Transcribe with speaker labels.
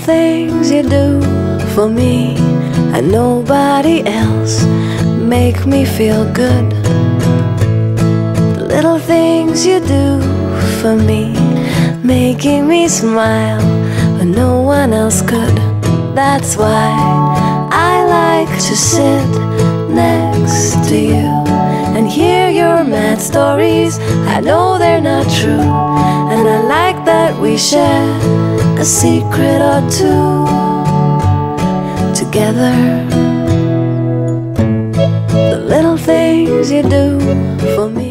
Speaker 1: things you do for me and nobody else make me feel good. The little things you do for me, making me smile when no one else could. That's why I like to sit next to you and hear your mad stories. I know they're not true, and I like that we share a secret or two together. The little things you do for me.